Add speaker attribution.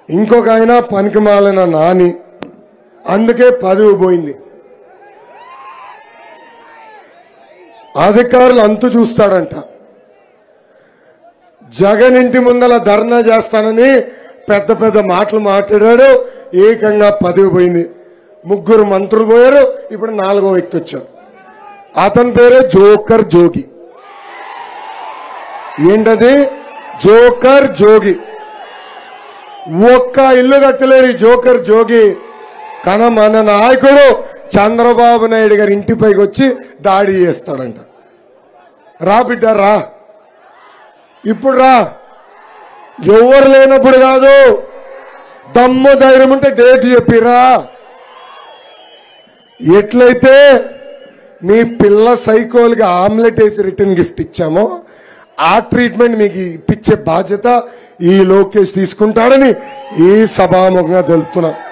Speaker 1: ఇంకొక ఆయన పనికిమాలిన నాని, అందుకే పదవి పోయింది. అధికారులు అంతు చూస్తాడంట. జగన్ ఇంటి ముందల ధర్నా చేస్తానని పెద్ద పెద్ద మాటలు మాట్లాడాడు, ఏకంగా పదవి పోయింది. 3 మంత్రులు పోయారు, ఇప్పుడు 4వ వ్యక్తి వచ్చాడు. అతని పేరే జోకర్ జోగి. ఏంటది? జోకర్ జోగి. ఒక్క ఇల్లు కట్టలేడు ఈ జోకర్ జోగి. కానీ మన నాయకుడు చంద్రబాబు నాయుడు గారి ఇంటిపైకి వచ్చి దాడి చేస్తాడంట. రా బిడ్డ రా, ఇప్పుడు రా, ఎవరు లేనప్పుడు కాదు, దమ్ము ధైర్యం ఉంటే డేట్ చెప్పిరా. ఎట్లయితే మీ పిల్ల సైకోల్కి ఆమ్లెట్ వేసి రిటర్న్ గిఫ్ట్ ఇచ్చామో ఆ ట్రీట్మెంట్ మీకు ఇప్పించే బాధ్యత ఈ లోకేష్ తీసుకుంటాడని ఈ సభాముఖంగా తెలుపుతున్నాం.